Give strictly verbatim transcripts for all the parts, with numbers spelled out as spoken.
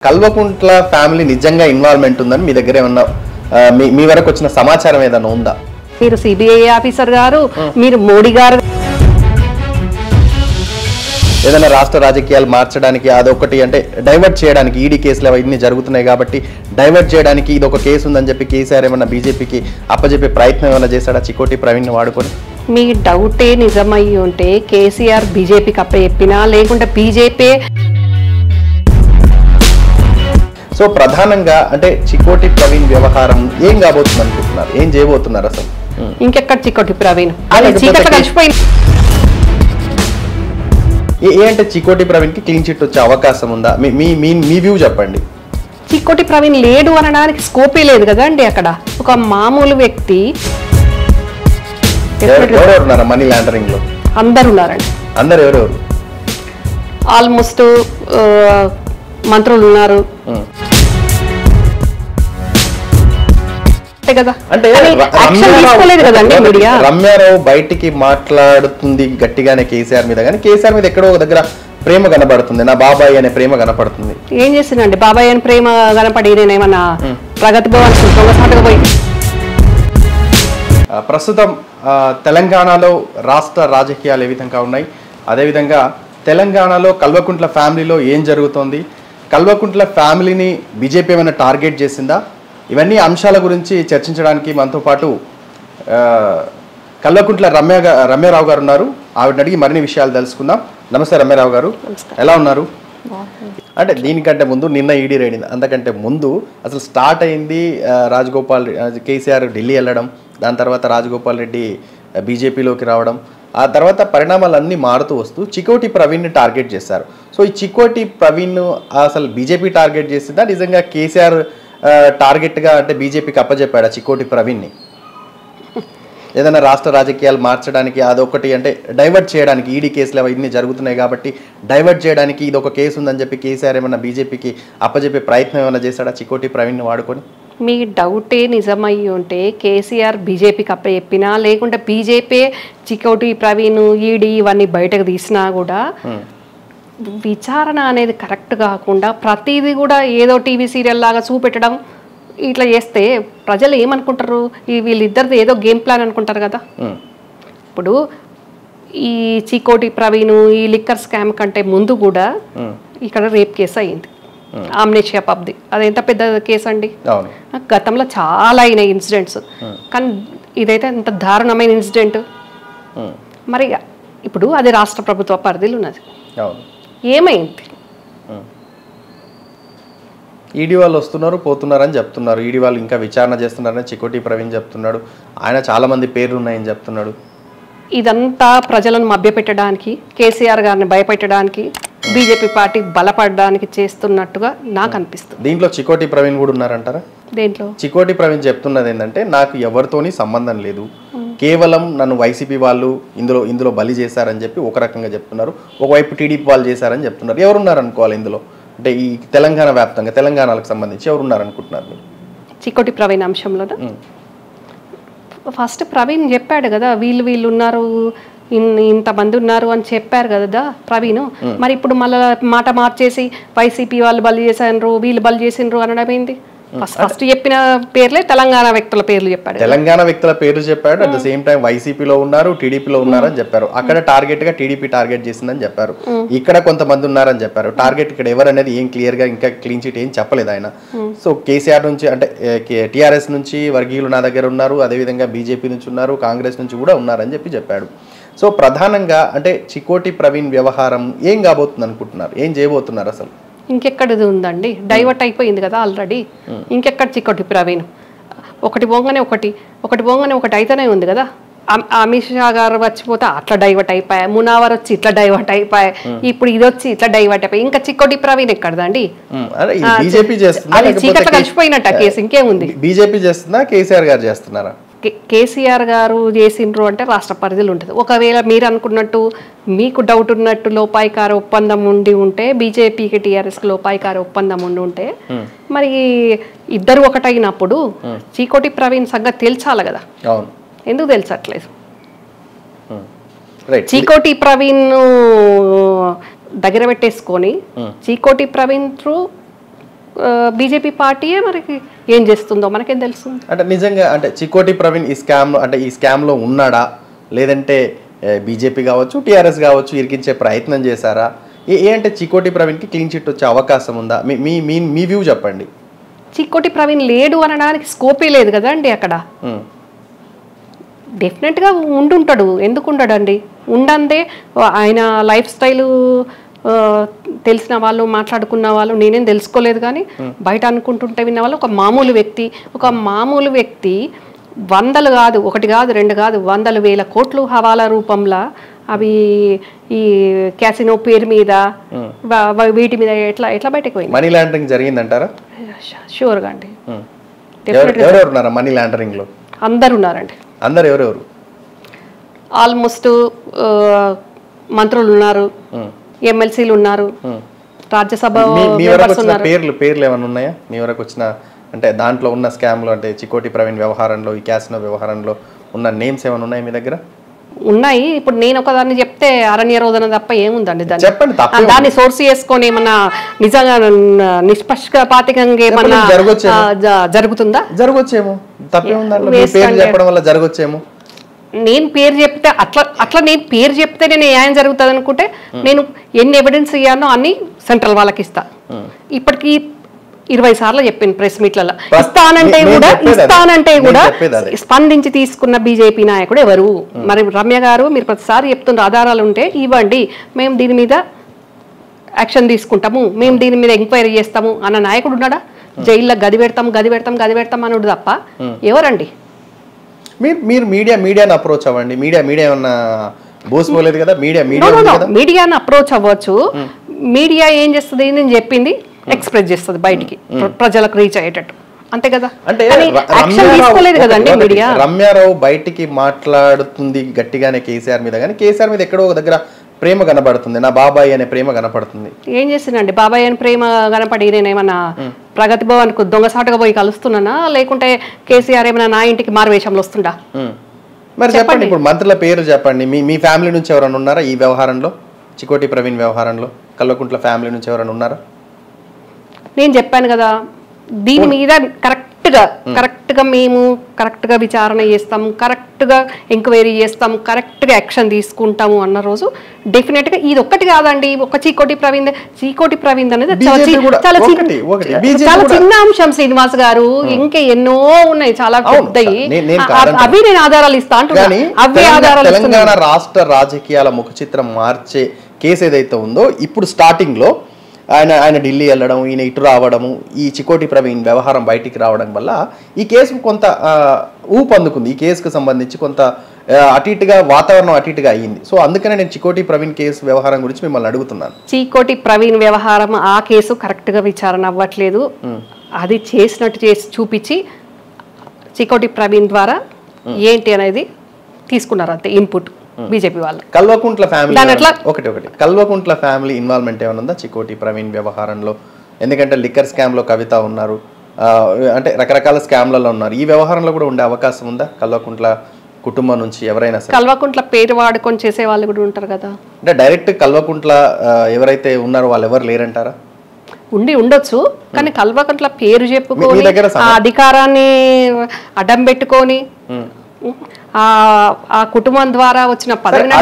Kalvakuntla family నిజంగా involvement ఉందని మీ దగ్గర ఏమన్నా మీ మీ వరకు వచ్చిన సమాచారం ఏదైనా ఉందా? మీరు సిబిఐ ఆఫీసర్ గారు, మీరు మోడీ గారు ఏదైనా రాష్ట్ర రాజకీయాలు మార్చడానికి అదొకటి అంటే డైవర్ట్ చేయడానికి ఈడీ కేసులు అవన్నీ జరుగుతున్నాయి కాబట్టి డైవర్ట్ చేయడానికి ఇది ఒక కేసు ఉందని చెప్పి కేసీఆర్ ఏమన్నా బీజేపీకి అప్పచెప్పే ప్రయత్నం ఏమైనా చేశాడా చికోటి ప్రవీణ్ వాడుకొని? మీ డౌటే నిజమై ఉంటే కేసీఆర్ బీజేపీకి అప్ప చెప్పినా లేకుంటే బీజేపీ. సో ప్రధానంగా అంటే చికోటి ప్రవీణ్ వ్యవహారం ఏం కాబోతుంది అనుకుంటున్నారు? ఏం చేయబోతున్నారు అసలు? ఇంకెక్కడ చికోటి ప్రవీణ్ అది చీకట్లో కలిసిపోయింది. ఏ అంటే చికోటి ప్రవీణ్ కి క్లీన్ చిట్ వచ్చే అవకాశం ఉందా? మీ మీ మీ వ్యూ చెప్పండి. చికోటి ప్రవీణ్ లేడు అనడానికి స్కోపే లేదు కదా అండి. అక్కడ ఒక మామూలు వ్యక్తి ఎవరెవరున్నారా మనీ లాండరింగ్ లో? అందరు ఉన్నారండి. అందరు ఎవరెవరు? ఆల్మోస్ట్ మంత్రులు ఉన్నారు కదా. అంటే రమ్యారావు బయటికి మాట్లాడుతుంది గట్టిగానే కేసీఆర్ మీద, కానీ కేసీఆర్ మీద ఎక్కడో ఒక దగ్గర ప్రేమ కనపడుతుంది, నా బాబాయ్ అనే ప్రేమ కనపడుతుంది. ఏం చేసిందండి బాబాయ్ అని ప్రేమ కనపడి? నేనేమన్నా ప్రగతి భవన్ పోయి. ప్రస్తుతం తెలంగాణలో రాష్ట్ర రాజకీయాలు ఏ విధంగా ఉన్నాయి, అదేవిధంగా తెలంగాణలో కల్వకుంట్ల ఫ్యామిలీలో ఏం జరుగుతోంది, కల్వకుంట్ల ఫ్యామిలీని బీజేపీ ఏమైనా టార్గెట్ చేసిందా, ఇవన్నీ అంశాల గురించి చర్చించడానికి మనతో పాటు కల్వకుంట్ల రమ్య రమ్యారావు గారు ఉన్నారు. ఆవిడని అడిగి మరిన్ని విషయాలు తెలుసుకుందాం. నమస్తే రమ్యారావు గారు, ఎలా ఉన్నారు? అంటే దీనికంటే ముందు నిన్న ఈడీ రైడ్, అంతకంటే ముందు అసలు స్టార్ట్ అయింది రాజగోపాల్ కేసీఆర్ ఢిల్లీ వెళ్ళడం, దాని తర్వాత రాజగోపాల్ రెడ్డి బీజేపీలోకి రావడం, ఆ తర్వాత పరిణామాలన్నీ మారుతూ వస్తూ చికోటి ప్రవీణ్ని టార్గెట్ చేశారు. సో ఈ చికోటి ప్రవీణ్ అసలు బీజేపీ టార్గెట్ చేసిందా, నిజంగా కేసీఆర్ టార్గెట్గా అంటే బీజేపీకి అప్పచెప్పాడా చికోటి ప్రవీణ్ని? ఏదైనా రాష్ట్ర రాజకీయాలు మార్చడానికి అదొకటి అంటే డైవర్ట్ చేయడానికి ఈడీ కేసులు అవన్నీ జరుగుతున్నాయి కాబట్టి డైవర్ట్ చేయడానికి ఇది ఒక కేసు ఉందని చెప్పి కేసీఆర్ ఏమన్నా బీజేపీకి అప్పచెప్పే ప్రయత్నం ఏమైనా చేశాడా చికోటి ప్రవీణ్ని వాడుకొని? మీ డౌటే నిజమై ఉంటే కేసీఆర్ బీజేపీకి అప్ప చెప్పినా లేకుంటే బీజేపీ చికోటి ప్రవీణ్ ఈడీ ఇవన్నీ బయటకు తీసినా కూడా విచారణ అనేది కరెక్ట్ కాకుండా ప్రతిదీ కూడా ఏదో టీవీ సీరియల్ లాగా చూపెట్టడం ఇట్లా చేస్తే ప్రజలు ఏమనుకుంటారు? ఈ వీళ్ళిద్దరిది ఏదో గేమ్ ప్లాన్ అనుకుంటారు కదా. ఇప్పుడు ఈ చికోటి ప్రవీణ్ ఈ లిక్కర్ స్కామ్ కంటే ముందు కూడా ఇక్కడ రేప్ కేసు అయింది, ఆమ్నేషియా పబ్ది. అది ఎంత పెద్ద కేసు అండి. గతంలో చాలా అయినాయి ఇన్సిడెంట్స్, కానీ ఇదైతే ఎంత దారుణమైన ఇన్సిడెంట్. మరి ఇప్పుడు అది రాష్ట్ర ప్రభుత్వ పరిధిలో ఉన్నది. ఏమైంది? ఈడీ వాళ్ళు వస్తున్నారు పోతున్నారని చెప్తున్నారు, ఈడీ వాళ్ళు ఇంకా విచారణ చేస్తున్నారని చికోటి ప్రవీణ్ చెప్తున్నాడు, ఆయన చాలా మంది పేర్లు ఉన్నాయని చెప్తున్నాడు. ఇదంతా ప్రజలను మభ్యపెట్టడానికి, కేసీఆర్ గారిని భయపెట్టడానికి, బీజేపీ పార్టీ బలపడడానికి చేస్తున్నట్టుగా నాకు అనిపిస్తుంది. దీంట్లో చికోటి ప్రవీణ్ కూడా ఉన్నారంటారా? దేంట్లో? చికోటి ప్రవీణ్ చెప్తున్నది ఏంటంటే నాకు ఎవరితోని సంబంధం లేదు, కేవలం నన్ను వైసీపీ వాళ్ళు ఇందులో ఇందులో బలి చేశారని చెప్పి ఒక రకంగా చెప్తున్నారు, ఒకవైపు టీడీపీ వాళ్ళు చేశారని చెప్తున్నారు. ఎవరున్నారు అనుకోవాలి ఇందులో? అంటే ఈ తెలంగాణ వ్యాప్తంగా తెలంగాణకు సంబంధించి ఎవరున్నారు అనుకుంటున్నారు మీరు చికోటి ప్రవీణ్ అంశంలో? ఫస్ట్ ప్రవీణ్ చెప్పాడు కదా, వీళ్ళు వీళ్ళు ఉన్నారు, ఇంతమంది ఉన్నారు అని చెప్పారు కదా ప్రవీణ్. మరి ఇప్పుడు మళ్ళీ మాట మార్చేసి వైసీపీ వాళ్ళు బలి చేశారు, వీళ్ళు బలి చేసిండ్రు అనడం ఏంది? ఫస్ట్ చెప్పిన పేర్లే తెలంగాణ వ్యక్తుల పేర్లు చెప్పాడు. తెలంగాణ వ్యక్తుల పేర్లు చెప్పాడు, అట్ ద సేమ్ టైం వైసీపీలో ఉన్నారు, టీడీపీలో ఉన్నారని చెప్పారు. అక్కడ టార్గెట్ గా టీడీపీ టార్గెట్ చేసిందని చెప్పారు, ఇక్కడ కొంతమంది ఉన్నారని చెప్పారు. టార్గెట్ ఇక్కడ ఎవరు అనేది ఏం క్లియర్ గా ఇంకా క్లీన్ చిట్ ఏం చెప్పలేదు ఆయన. సో కేసీఆర్ నుంచి అంటే టీఆర్ఎస్ నుంచి వర్గీయులు నా దగ్గర ఉన్నారు, అదేవిధంగా బీజేపీ నుంచి ఉన్నారు, కాంగ్రెస్ నుంచి కూడా ఉన్నారని చెప్పి చెప్పాడు. సో ప్రధానంగా అంటే చికోటి ప్రవీణ్ వ్యవహారం ఏం కాబోతుంది అనుకుంటున్నారు? ఏం చేయబోతున్నారు అసలు? ఇంకెక్కడిది ఉందండి, డైవర్ట్ అయిపోయింది కదా ఆల్రెడీ. ఇంకెక్కడ చికోటి ప్రవీణ్? ఒకటి పోగానే ఒకటి ఒకటి పోగానే ఒకటి అయితేనే ఉంది కదా. అమిత్ షా గారు వచ్చిపోతే అట్లా డైవర్ట్ అయిపోయా, మునావర్ వచ్చి ఇట్లా డైవర్ట్ అయిపోయా, ఇప్పుడు ఇది వచ్చి ఇట్లా డైవర్ట్ అయిపోయి ఇంకా చికోటి ప్రవీణ్ ఎక్కడదండి? అది చీకట్లో కలిసిపోయినట్ట కేసు, ఇంకేముంది? బీజేపీ చేస్తుందా కేసీఆర్ గారు చేస్తున్నారా? కేసీఆర్ గారు చేసిండ్రు అంటే రాష్ట్ర పరిధిలో ఉంటుంది. ఒకవేళ మీరు అనుకున్నట్టు మీకు డౌట్ ఉన్నట్టు లోపాయికార ఒప్పందం ఉండి ఉంటే, బీజేపీకి టీఆర్ఎస్కి లోపాయికార ఒప్పందం ఉండి ఉంటే, మరి ఇద్దరు ఒకటైనప్పుడు చీకోటి ప్రవీణ్ సంగతి తేల్చాలి కదా. ఎందుకు తెలుసట్లేదు? చీకోటి ప్రవీణ్ దగ్గర పెట్టేసుకొని చీకోటి ప్రవీణ్ త్రూ బీజేపీ పార్టీయే మనకి ఏం చేస్తుందో మనకేం తెలుస్తుంది. అంటే నిజంగా అంటే చికోటి ప్రవీణ్ ఈ స్కామ్ అంటే ఈ స్కామ్లో ఉన్నాడా, లేదంటే బీజేపీ కావచ్చు టీఆర్ఎస్ కావచ్చు ఇరికించే ప్రయత్నం చేశారా, ఏ ఏ అంటే చికోటి ప్రవీణ్కి క్లీన్ చిట్ వచ్చే అవకాశం ఉందా? మీ మీ మీ మీ వ్యూ చెప్పండి. చికోటి ప్రవీణ్ లేడు అనడానికి స్కోపే లేదు కదా అండి అక్కడ. డెఫినెట్గా ఉండుంటాడు, ఎందుకు ఉండడండి? ఉండందే ఆయన లైఫ్ స్టైలు తెలిసిన వాళ్ళు మాట్లాడుకున్న వాళ్ళు నేనేం తెలుసుకోలేదు, కానీ బయట అనుకుంటుంటే విన్న వాళ్ళు ఒక మామూలు వ్యక్తి ఒక మామూలు వ్యక్తి వందలు కాదు, ఒకటి కాదు, రెండు కాదు, వందల వేల కోట్లు హవాలా రూపంలో అవి ఈ క్యాసినో పేరు మీద వీటి మీద ఎట్లా ఎట్లా బయటకు పోయింది? Money laundering జరిగిందంటారా? షూర్గా అండి. ఎవరెవరు ఉన్నారా మనీ లాండరింగ్ లో? అందరు ఉన్నారండి. అందరు ఎవరెవరు? ఆల్మోస్ట్ మంత్రులు ఉన్నారు, ఎమ్మెల్సీలు ఉన్నారు, రాజ్యసభ పేర్లు పేర్లు ఏమైనా ఉన్నాయా మీ వరకు వచ్చిన? అంటే దాంట్లో ఉన్న స్కామ్లో అంటే చికోటి ప్రవీణ్ వ్యవహారంలో ఈ క్యాసినో వ్యవహారంలో ఉన్న నేమ్స్ ఏమైనా ఉన్నాయి మీ దగ్గర? ఉన్నాయి. ఇప్పుడు నేను ఒకదాన్ని చెప్తే అరణ్య రోదన తప్ప ఏముందండి దాన్ని చెప్పండి. దాన్ని సోర్స్ చేసుకొని ఏమన్నా నిజంగా నిష్పక్షపాతికంగా ఏమన్నా జరుగుతుందా? జరగొచ్చేమో, తప్పేముందండి చెప్పడం వల్ల జరగొచ్చేమో. నేను పేరు చెప్తే అట్లా అట్లా నేను పేరు చెప్తే నేను న్యాయం జరుగుతుంది అనుకుంటే నేను ఎన్ని ఎవిడెన్స్ ఇయ్యానో అన్ని సెంట్రల్ వాళ్ళకి ఇస్తా. ఇప్పటికీ ఇరవై సార్లు చెప్పాను ప్రెస్ మీట్లలో. ఇస్తానంటే కూడా ఇస్తానంటే కూడా స్పందించి తీసుకున్న బీజేపీ నాయకుడు ఎవరు? మరి రమ్య గారు మీరు ప్రతిసారి చెప్తున్న ఆధారాలు ఉంటే ఇవ్వండి, మేము దీని మీద యాక్షన్ తీసుకుంటాము, మేము దీని మీద ఎంక్వైరీ చేస్తాము అన్న నాయకుడు ఉన్నాడా? జైల్లో గది పెడతాం గది పెడతాం గది పెడతాం అనుడు తప్ప ఎవరండి? మీరు మీరు మీడియా మీడియాని అప్రోచ్ అవ్వండి. మీడియా మీడియా ఏమన్నా బోసిపోలేదు కదా? మీడియా మీడియా మీడియాని అప్రోచ్ అవ్వచ్చు. మీడియా ఏం చేస్తుంది? నేను చెప్పింది ఎక్స్ప్రెస్ చేస్తుంది బయటికి, ప్రజలకు రీచ్ అయ్యేటట్టు, అంతే కదా? అంటే కదండి మీడియా. రమ్యారావు బయటికి మాట్లాడుతుంది గట్టిగానే కేసీఆర్ మీద, కానీ కేసీఆర్ మీద ఎక్కడో ఒక దగ్గర ప్రేమ కనపడుతుంది, నా బాబాయ్ అనే ప్రేమ కనపడుతుంది. ఏం చేసిందండి బాబాయ్ అని ప్రేమ కనపడి నేనేమన్నా ప్రగతి భవన్ కు దొంగసాటుగా పోయి కలుస్తున్నానా, లేకుంటే కేసీఆర్ ఏమైనా నా ఇంటికి మారువేషంలో వస్తుండా? మరి చెప్పండి, ఇప్పుడు మంత్రుల పేరు చెప్పండి. మీ మీ ఫ్యామిలీ నుంచి ఎవరైనా ఉన్నారా ఈ వ్యవహారంలో, చికోటి ప్రవీణ్ వ్యవహారంలో? కల్వకుంట్ల ఫ్యామిలీ నుంచి ఎవరైనా ఉన్నారా? నేను చెప్పాను కదా, దీని మీద కరెక్ట్గా కరెక్ట్గా మేము కరెక్ట్గా విచారణ చేస్తాము, కరెక్ట్గా ఎంక్వైరీ చేస్తాము, కరెక్ట్గా యాక్షన్ తీసుకుంటాము అన్న రోజు డెఫినెట్గా ఇది ఒక్కటి కాదండి. ఒక చీకోటి ప్రవీణ్ చీకోటి ప్రవీణ్ అనేది చాలా చాలా చిన్న అంశం శ్రీనివాస్ గారు, ఇంకా ఎన్నో ఉన్నాయి చాలా పెద్దవి. అవి నేను ఆధారాలు ఇస్తా అంటున్నాను. అవే ఆధారాలు. తెలంగాణ రాష్ట్ర రాజకీయాల ముఖ చిత్రం మార్చే కేసు ఏదైతే ఉందో, ఇప్పుడు స్టార్టింగ్ లో ఆయన ఆయన ఢిల్లీ వెళ్ళడం, ఈయన ఇటు రావడము, ఈ చికోటి ప్రవీణ్ వ్యవహారం బయటికి రావడం వల్ల ఈ కేసుకు కొంత ఊపు అందుకుంది. ఈ కేసుకు సంబంధించి కొంత అటు ఇటుగా వాతావరణం అటు ఇటుగా అయ్యింది. సో అందుకనే నేను చికోటి ప్రవీణ్ కేసు వ్యవహారం గురించి మిమ్మల్ని అడుగుతున్నాను. చికోటి ప్రవీణ్ వ్యవహారం ఆ కేసు కరెక్ట్గా విచారణ అవ్వట్లేదు. అది చేసినట్టు చేసి చూపించి చికోటి ప్రవీణ్ ద్వారా ఏంటి అనేది తీసుకున్నారు అంతే ఇన్పుట్ బీజేపీ వాళ్ళు. కల్వకుంట్ల ఫ్యామిలీ ఒకటి ఒకటి కల్వకుంట్ల ఫ్యామిలీ ఇన్వాల్వ్మెంట్ ఏమైనా ఉందా చికోటి ప్రవీణ్ వ్యవహారంలో? ఎందుకంటే లిక్కర్ స్కామ్ లో కవిత ఉన్నారు, అంటే రకరకాల స్కామ్లలో ఉన్నారు. ఈ వ్యవహారంలో కూడా ఉండే అవకాశం ఉందా కల్వకుంట్ల కుటుంబం నుంచి ఎవరైనా? కల్వకుంట్ల పేరు వాడుకొని చేసే వాళ్ళు కూడా ఉంటారు కదా. అంటే డైరెక్ట్ కల్వకుంట్ల ఎవరైతే ఉన్నారో వాళ్ళు ఎవరు లేరంటారా? ఉండి ఉండొచ్చు, కానీ కల్వకుంట్ల పేరు చెప్పుకొని ఆ అధికారాన్ని అడ్డం పెట్టుకొని ఆ కుటుంబం ద్వారా వచ్చిన పదవిని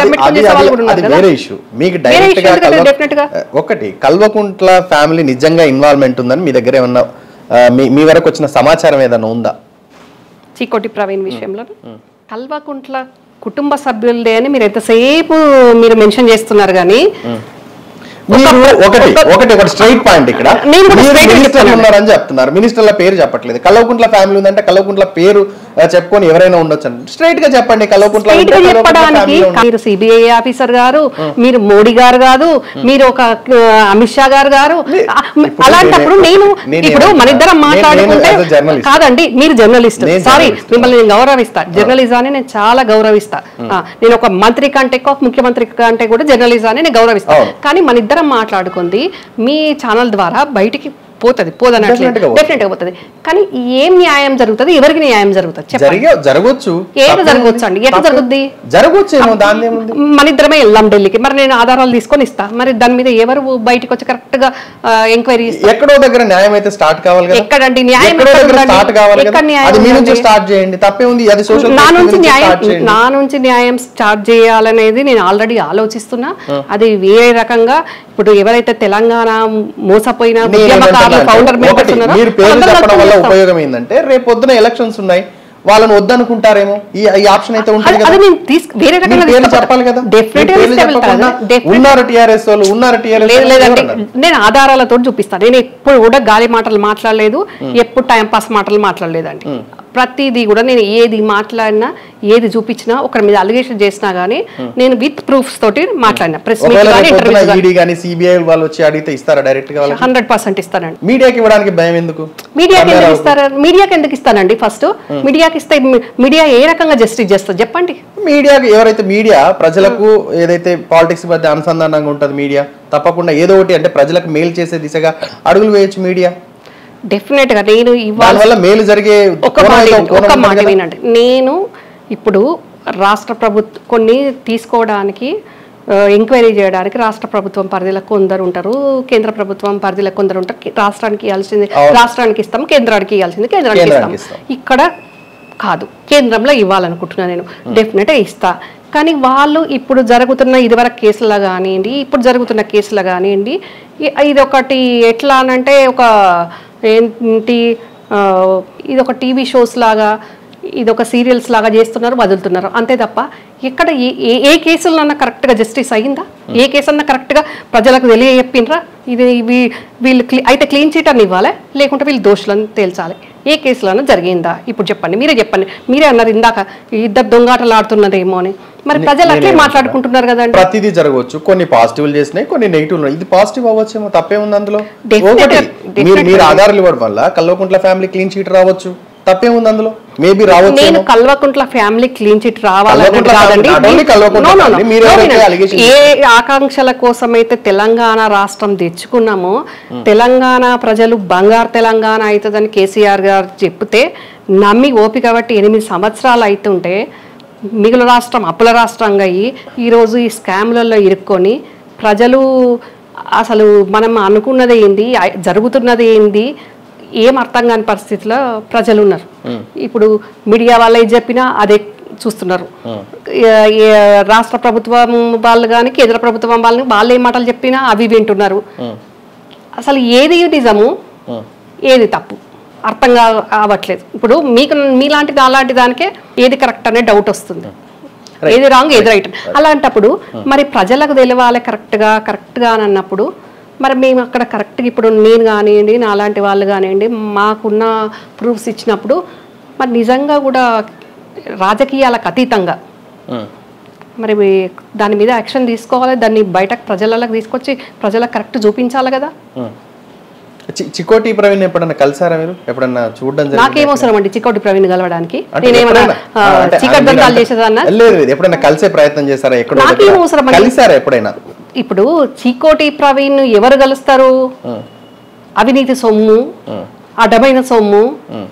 ఒకటి కల్వకుంట్ల ఫ్యామిలీ నిజంగా ఇన్వాల్వ్మెంట్ ఉందని మీ దగ్గర ఏమన్నా మీ వరకు వచ్చిన సమాచారం ఏదైనా ఉందా చికోటి ప్రవీణ్ విషయంలో? కల్వకుంట్ల కుటుంబ సభ్యులదే అని మీరు ఎంతసేపు మీరు మెన్షన్ చేస్తున్నారు, కానీ ఒకటి ఒకటి ఒకటి స్ట్రైట్ పాయింట్ ఇక్కడ మినిస్టర్లు ఉన్నారని చెప్తున్నారు, మినిస్టర్ల పేరు చెప్పట్లేదు. కల్వకుంట్ల ఫ్యామిలీ ఉందంటే కల్వకుంట్ల పేరు చెప్పుకొని ఎవరైనా ఉండొచ్చు. స్ట్రైట్ గా చెప్పండి కల్వకుంట్ల. మీరు సిబిఐ ఆఫీసర్ గారు, మీరు మోడీ గారు కాదు, మీరు ఒక అమిత్ షా గారు గారు. అలాంటప్పుడు నేను ఇప్పుడు మన ఇద్దరం మాట్లాడుకుంటే కాదండి, మీరు జర్నలిస్ట్, సారీ మిమ్మల్ని నేను గౌరవిస్తా, జర్నలిజాన్ని నేను చాలా గౌరవిస్తా. నేను ఒక మంత్రి కంటే ఎక్కువ ముఖ్యమంత్రి కంటే కూడా జర్నలిజాన్ని నేను గౌరవిస్తా. కానీ మన ఇద్దరం మాట్లాడుకుంది మీ ఛానల్ ద్వారా బయటికి పోతుంది పోదనట్లేదు డెఫినెట్ గా పోతుంది కానీ ఏం న్యాయం జరుగుతుంది ఎవరికి న్యాయం జరుగుతుంది చెప్పండి జరగవచ్చు ఏదో జరగవచ్చు అండి ఎట్లా జరుగుద్ది జరగవచ్చు మన ఇద్దరమే వెళ్దాం ఢిల్లీకి మరి నేను ఆధారాలు తీసుకొని ఇస్తా మరి దాని మీద ఎవరు బయటకు వచ్చి కరెక్ట్ గా ఎంక్వైరీ ఎక్కడో దగ్గర న్యాయం అయితే స్టార్ట్ కావాలి కదా ఎక్కడండి న్యాయం స్టార్ట్ కావాలి కదా అది మీ నుంచి స్టార్ట్ చేయండి తప్పే ఉంది అది సోషల్ నా నుంచి న్యాయం నా నుంచి న్యాయం స్టార్ట్ చేయాలనేది నేను ఆల్రెడీ ఆలోచిస్తున్నా అది వేరే రకంగా ఇప్పుడు ఎవరైతే తెలంగాణ మోసపోయిన ఉద్యమకారులు ఫౌండర్ మెంబర్స్ ఉన్నారో మీరు పేరు చెప్పడం వల్ల ఉపయోగం ఏంటంటే రేపు పొద్దున ఎలక్షన్స్ ఉన్నాయి వాళ్ళని వద్దనుకుంటారేమో ఈ ఆప్షన్ అయితే ఉంటుంది కదా వేరే రకంగా చెప్పాలి కదా ఉన్నారు టీఆర్ఎస్ వాళ్ళు ఉన్నారు టీఆర్ఎస్ లేదంటే నేను ఆధారాలతో చూపిస్తాను నేను ఎప్పుడు కూడా గాలి మాటలు మాట్లాడలేదు ఎప్పుడు టైం పాస్ మాటలు మాట్లాడలేదండి ప్రతిదీ కూడా నేను ఏది మాట్లాడినా ఏది చూపించినా ఒకరి మీద అలిగేషన్ చేసినా గానీ నేను విత్ ప్రూఫ్స్ తోటి మాట్లాడినా ప్రెస్ హండ్రెడ్ పర్సెంట్ ఇస్తానండి మీడియాకి ఇవ్వడానికి భయం ఎందుకు మీడియాకి ఎందుకు ఇస్తారు మీడియాకి ఎందుకు ఇస్తానండి ఫస్ట్ మీడియాకి ఇస్తే మీడియా ఏ రకంగా జస్టిస్ చేస్తుంది చెప్పండి మీడియాకి ఎవరైతే మీడియా ప్రజలకు ఏదైతే పాలిటిక్స్ మధ్య అనుసంధానంగా ఉంటుంది మీడియా తప్పకుండా ఏదో ఒకటి అంటే ప్రజలకు మేలు చేసే దిశగా అడుగులు వేయచ్చు మీడియా డెఫినెట్ గా నేను ఇవాళ మేలు జరిగే ఒక ఒక మాట వినండి నేను ఇప్పుడు రాష్ట్ర ప్రభుత్వం కొన్ని తీసుకోవడానికి ఎంక్వైరీ చేయడానికి రాష్ట్ర ప్రభుత్వం పరిధిలో కొందరు ఉంటారు కేంద్ర ప్రభుత్వం పరిధిలో కొందరు ఉంటారు రాష్ట్రానికి ఇవ్వాల్సింది రాష్ట్రానికి ఇస్తాం కేంద్రానికి ఇవ్వాల్సింది కేంద్రానికి ఇస్తాం ఇక్కడ కాదు కేంద్రంలో ఇవ్వాలనుకుంటున్నాను నేను డెఫినెట్గా ఇస్తా కానీ వాళ్ళు ఇప్పుడు జరుగుతున్న ఇదివరకు కేసులో కానివ్వండి ఇప్పుడు జరుగుతున్న కేసులో కానివ్వండి ఇది ఒకటి ఎట్లా అనంటే ఒక ఏంటి ఇది ఒక టీవీ షోస్ లాగా ఇది ఒక సీరియల్స్ లాగా చేస్తున్నారు వదులుతున్నారు అంతే తప్ప ఎక్కడ ఏ ఏ కేసులన్నా కరెక్ట్గా జస్టిస్ అయ్యిందా ఏ కేసు అన్నా కరెక్ట్గా ప్రజలకు తెలియజెప్పినరా ఇది వీళ్ళు అయితే క్లీన్ చీట్ అని ఇవ్వాలి లేకుంటే వీళ్ళు దోషులను తేల్చాలి ఏ కేసులోనూ జరిగిందా ఇప్పుడు చెప్పండి మీరే చెప్పండి మీరే అన్నారు ఇందాక ఇద్దరు దొంగాటలు ఆడుతున్నదేమో అని మరి ప్రజలు అట్లే మాట్లాడుకుంటున్నారు కదండి ప్రతిదీ జరగవచ్చు కొన్ని పాజిటివ్ చేసినాయి కొన్ని నెగిటివ్ ఇది పాజిటివ్ అవ్వచ్చేమో తప్పే ఉంది అందులో మీరు ఆధారాలు ఇవ్వడం వల్ల కల్వకుంట్ల ఫ్యామిలీ క్లీన్ చీట్ రావచ్చు తప్పే ఉంది అందులో మేబీ రావచ్చు నేను కల్వకుంట్ల ఫ్యామిలీ క్లీన్ చిట్ రావాలని కాదండి ఏ ఆకాంక్షల కోసం అయితే తెలంగాణ రాష్ట్రం తెచ్చుకున్నామో తెలంగాణ ప్రజలు బంగారు తెలంగాణ అవుతుందని కేసీఆర్ గారు చెప్తే నమ్మి ఓపిక బట్టి ఎనిమిది సంవత్సరాలు అవుతుంటే మిగులు రాష్ట్రం అప్పుల రాష్ట్రంగా అయ్యి ఈరోజు ఈ స్కామ్లలో ఇరుక్కొని ప్రజలు అసలు మనం అనుకున్నది ఏంది జరుగుతున్నది ఏంది ఏం అర్థం కాని పరిస్థితిలో ప్రజలు ఉన్నారు ఇప్పుడు మీడియా వాళ్ళే చెప్పినా అదే చూస్తున్నారు రాష్ట్ర ప్రభుత్వం వాళ్ళు కానీ కేంద్ర ప్రభుత్వం వాళ్ళని వాళ్ళు ఏం మాటలు చెప్పినా అవి వింటున్నారు అసలు ఏది నిజము ఏది తప్పు అర్థం కావట్లేదు ఇప్పుడు మీకు మీలాంటి నాలాంటి దానికే ఏది కరెక్ట్ అనే డౌట్ వస్తుంది ఏది రాంగ్ ఏది రైట్ అలాంటప్పుడు మరి ప్రజలకు తెలియాలి కరెక్ట్గా కరెక్ట్గా అని అన్నప్పుడు మరి మేము అక్కడ కరెక్ట్గా ఇప్పుడు నేను కానివ్వండి నా అలాంటి వాళ్ళు కానివ్వండి మాకున్న ప్రూఫ్స్ ఇచ్చినప్పుడు మరి నిజంగా కూడా రాజకీయాలకు అతీతంగా మరి దాని మీద యాక్షన్ తీసుకోవాలి దాన్ని బయటకు ప్రజలకు తీసుకొచ్చి ప్రజలకు కరెక్ట్ చూపించాలి కదా చికోటి ప్రవీణ్ ఎప్పుడన్నా కలిసారా మీరు ఎప్పుడన్నా చూడడం నాకేమవసరం అండి చికోటి ప్రవీణ్ కలవడానికి నేనేమన్నా చీకటి దంతాలు చేసేదన్నా లేదు ఎప్పుడైనా కలిసే ప్రయత్నం చేశారా ఎక్కడ నాకేమవసరం కలిసారా ఎప్పుడైనా ఇప్పుడు చికోటి ప్రవీణ్ ఎవరు కలుస్తారు అవినీతి సొమ్ము అడ్డమైన సొమ్ము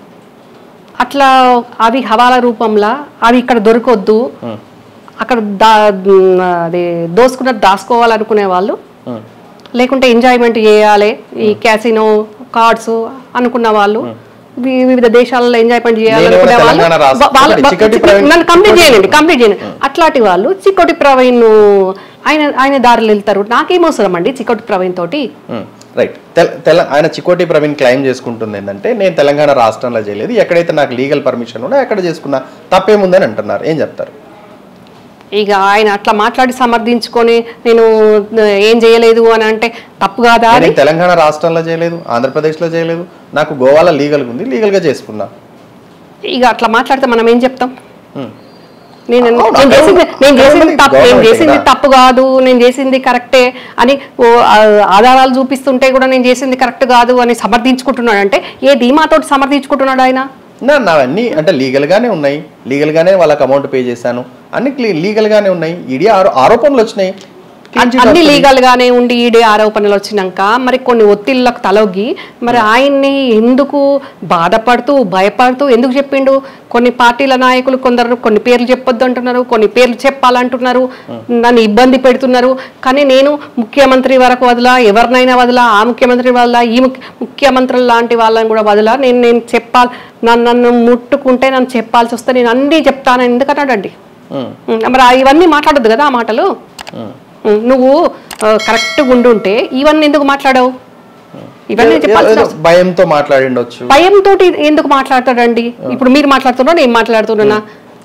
అట్లా అవి హవాలా రూపంలో అవి ఇక్కడ దొరకొద్దు అక్కడ దా అది దోసుకున్న దాచుకోవాలనుకునే వాళ్ళు లేకుంటే ఎంజాయ్మెంట్ చేయాలి ఈ క్యాసినో కార్డ్స్ అనుకున్న వాళ్ళు వివిధ దేశాలలో ఎంజాయ్మెంట్ చేయాలనుకునే వాళ్ళు నన్ను కంప్లీట్ చేయండి కంప్లీట్ చేయండి అట్లాంటి వాళ్ళు చికోటి ప్రవీణ్ ఆయన ఆయన దారిలో వెళ్తారు నాకేం అవసరం అండి చికోటి ప్రవీణ్ తోటి రైట్ ఆయన చికోటి ప్రవీణ్ క్లైమ్ చేసుకుంటుంది ఏంటంటే నేను తెలంగాణ రాష్ట్రంలో చేయలేదు ఎక్కడైతే నాకు లీగల్ పర్మిషన్ ఉన్నా ఎక్కడ చేసుకున్నా తప్పేముందని అంటున్నారు ఏం చెప్తారు ఇక ఆయన అట్లా మాట్లాడి సమర్థించుకొని నేను ఏం చేయలేదు అని అంటే తప్పు కాదా తెలంగాణ రాష్ట్రంలో చేయలేదు ఆంధ్రప్రదేశ్లో చేయలేదు నాకు గోవాలో లీగల్గా ఉంది లీగల్గా చేసుకున్నా ఇక అట్లా మాట్లాడితే మనం ఏం చెప్తాం నేను నేను చేసింది నేను చేసింది తప్పు నేను చేసింది తప్పు కాదు నేను చేసింది కరెక్టే అని ఆధారాలు చూపిస్తుంటే కూడా నేను చేసింది కరెక్ట్ కాదు అని సమర్థించుకుంటున్నాడు అంటే ఏ ధీమాతోటి సమర్థించుకుంటున్నాడు ఆయన నావన్నీ అంటే లీగల్గానే ఉన్నాయి లీగల్గానే వాళ్ళకి అమౌంట్ పే చేశాను అన్ని లీగల్గానే ఉన్నాయి ఈడీ ఆరోపణలు వచ్చినాయి అన్ని లీగల్ గానే ఉండి ఈడీ ఆరోపణలు వచ్చినాక మరి కొన్ని ఒత్తిళ్లకు తలొగ్గి మరి ఆయన్ని ఎందుకు బాధపడుతూ భయపడుతూ ఎందుకు చెప్పిండు? కొన్ని పార్టీల నాయకులు కొందరు కొన్ని పేర్లు చెప్పొద్దు అంటున్నారు, కొన్ని పేర్లు చెప్పాలంటున్నారు, నన్ను ఇబ్బంది పెడుతున్నారు. కానీ నేను ముఖ్యమంత్రి వరకు వదలా, ఎవరినైనా వదలా, ఆ ముఖ్యమంత్రి వదలా, ఈ ముఖ్యమంత్రులు లాంటి వాళ్ళని కూడా వదలా, నేను నేను చెప్పాలి, నన్ను నన్ను ముట్టుకుంటే నన్ను చెప్పాల్సి వస్తే నేను అన్నీ చెప్తానని ఎందుకన్నాడండి? మరి ఇవన్నీ మాట్లాడద్దు కదా ఆ మాటలు. నువ్వు కరెక్ట్గా ఉండుంటే ఇవన్నీ ఎందుకు మాట్లాడావు? ఇవన్నీ చెప్పాల్సిన భయంతో మాట్లాడిండొచ్చు. భయంతో ఎందుకు మాట్లాడతాడండి? ఇప్పుడు మీరు మాట్లాడుతున్నా, నేను మాట్లాడుతున్నా,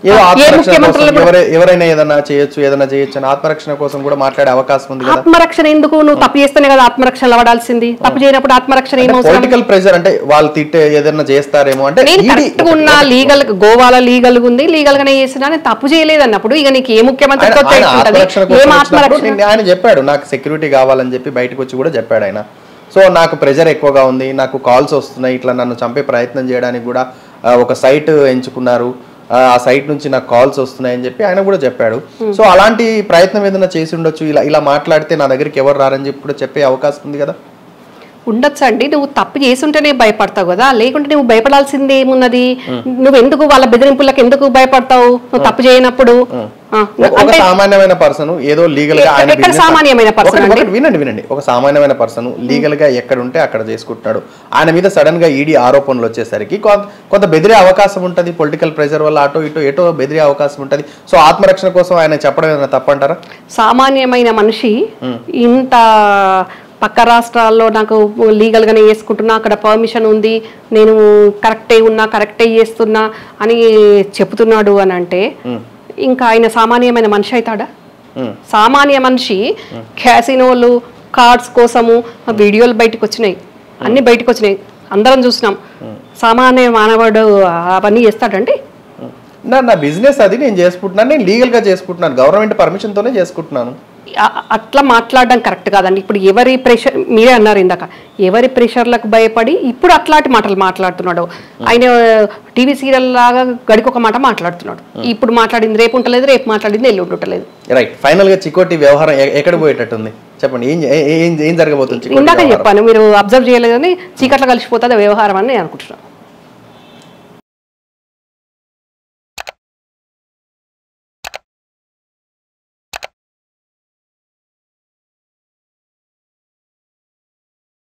ఎవరైనా ఏదైనా చేయొచ్చు, ఏదైనా చేయొచ్చు అని ఆత్మరక్షణ కోసం కూడా మాట్లాడే అవకాశం ఉంది. ఆత్మరక్షణ ఎందుకు? నువ్వు తప్పు చేస్తేనే కదా ఆత్మరక్షణ పడాల్సింది. తప్పు చేయనప్పుడు ఆత్మరక్షణ ఏమో. పొలిటికల్ ప్రెషర్ అంటే వాళ్ళు తిట్టే ఏదైనా చేస్తారేమో అంటే నేను కరెక్ట్గా ఉన్నా, లీగల్ గోవాలో లీగల్ ఉంది, లీగల్ గానే చేసినా, నేను తప్పు చేయలేదు అన్నప్పుడు ఇక నీకు ఏ ముఖ్యమంత్రితో ఆయన చెప్పాడు నాకు సెక్యూరిటీ కావాలని చెప్పి బయటకు వచ్చి కూడా చెప్పాడు ఆయన. సో నాకు ప్రెషర్ ఎక్కువగా ఉంది, నాకు కాల్స్ వస్తున్నాయి, ఇట్లా నన్ను చంపే ప్రయత్నం చేయడానికి కూడా ఒక సైట్ ఎంచుకున్నారు, ఆ సైట్ నుంచి నాకు కాల్స్ వస్తున్నాయని చెప్పి ఆయన కూడా చెప్పాడు. సో అలాంటి ప్రయత్నం ఏదైనా చేసి ఉండొచ్చు. ఇలా ఇలా మాట్లాడితే నా దగ్గరికి ఎవరు రారని చెప్పి కూడా చెప్పే అవకాశం ఉంది కదా. ఉండొచ్చు అండి. నువ్వు తప్పు చేసుంటేనే భయపడతావు కదా, లేకుంటే నువ్వు భయపడాల్సింది ఏమున్నది? నువ్వు ఎందుకు వాళ్ళ బెదిరింపులకు ఎందుకు భయపడతావు నువ్వు తప్పు చేయనప్పుడు? ఒక సామాన్యమైన పర్సన్ ఏదో లీగల్ గా సామాన్యమైన పర్సన్ వినండి వినండి ఒక సామాన్యమైన పర్సన్ లీగల్ గా ఎక్కడ ఉంటే అక్కడ చేసుకుంటున్నాడు. ఆయన మీద సడన్ గా ఈడీ ఆరోపణలు వచ్చేసరికి కొంత బెదిరే అవకాశం ఉంటది. పొలిటికల్ ప్రెషర్ వల్ల అటో ఇటో ఎటో బెదిరే అవకాశం ఉంటది. సో ఆత్మరక్షణ కోసం ఆయన చెప్పడం ఏదైనా తప్పంటారా? సామాన్యమైన మనిషి ఇంత పక్క రాష్ట్రాల్లో నాకు లీగల్గానే చేసుకుంటున్నా, అక్కడ పర్మిషన్ ఉంది, నేను కరెక్టే ఉన్నా, కరెక్టే చేస్తున్నా అని చెప్తున్నాడు అని అంటే ఇంకా ఆయన సామాన్యమైన మనిషి అవుతాడా? సామాన్య మనిషి క్యాసినోలు, కార్డ్స్ కోసము వీడియోలు బయటకు వచ్చినాయి, అన్ని బయటకు వచ్చినాయి, అందరం చూసినాం. సామాన్య మానవుడు అవన్నీ చేస్తాడండి? నా నా బిజినెస్ అది, నేను చేసుకుంటున్నాను, నేను లీగల్గా చేసుకుంటున్నాను, గవర్నమెంట్ పర్మిషన్తోనే చేసుకుంటున్నాను. అట్లా మాట్లాడడం కరెక్ట్ కాదండి. ఇప్పుడు ఎవరి ప్రెషర్, మీరే అన్నారు ఇందాక, ఎవరి ప్రెషర్లకు భయపడి ఇప్పుడు అట్లాంటి మాటలు మాట్లాడుతున్నాడు. ఆయన టీవీ సీరియల్ లాగా గడికి ఒక మాట మాట్లాడుతున్నాడు. ఇప్పుడు మాట్లాడింది రేపు ఉంటలేదు, రేపు మాట్లాడింది ఎల్లుండి ఉంటలేదు. రైట్. ఫైనల్ గా చికోటి వ్యవహారం ఎక్కడ పోయేటట్టుంది చెప్పండి, ఏం ఏం జరగబోతుంది? ఇందాక చెప్పాను, మీరు అబ్జర్వ్ చేయలేదని చీకట్లో కలిసిపోతుంది వ్యవహారం అని నేను అనుకుంటున్నాను.